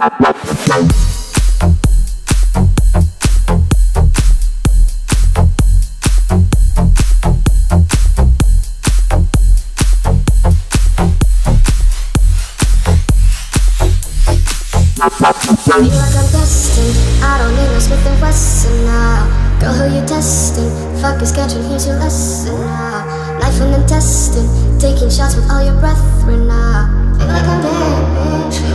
Feel like I'm destined, I don't need no Smith and Wesson now. Girl, who you testing? Fuck is schedule, here's your lesson now. Life and intestine, taking shots with all your brethren now. Feel like I'm dead, bitch.